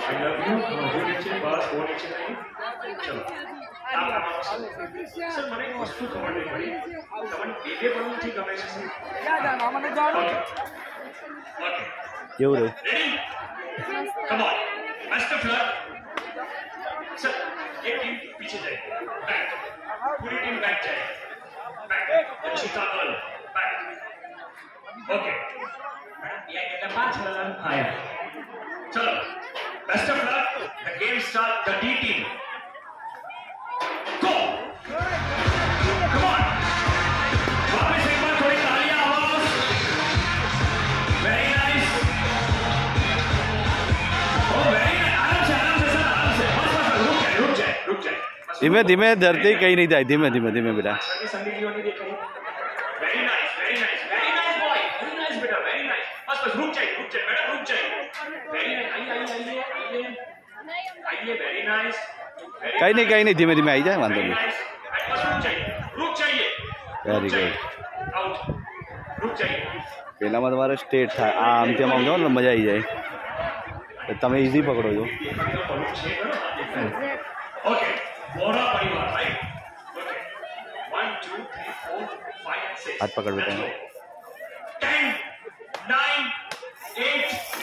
I love you वो नीचे बस वो नीचे नहीं चलो सर મને વસ્તુ ખબર નહીં પડી તમને બેબે પણ નથી ગમે છે સર યાદ આ મને જાણ ઓકે કેવું રે ready come on best of luck sir ये टीम पीछे जाए बैक पूरी टीम बैक जाए बैक चिता गर्ल बैक ओके ये कहता पांच हां चलो best of luck the game start the D team go come on वापस एक बार थोड़ी तालियां आवाज वेरी नाइस ओ वेरी धीमे धीमे धरती कहीं नहीं जाए धीमे धीमे धीमे बेटा very nice boy very nice बेटा वेरी नाइस बस बस रुक जाइए मैडम रुक जाइए वेरी नाइस आइए वेरी नाइस कहीं नहीं धीमे धीमे आई जाए वांधो नहीं रुक जाइए वेरी गुड आउट रुक जाइए पहला में तुम्हारे स्टेट था आम तेम आम जाओ मजा आई जाए तो तमें इजी पकड़ो जो ओके मोरा परिवार राइट ओके 1 2 3 4 5 6 हाथ पकड़ बेटा 10 9 8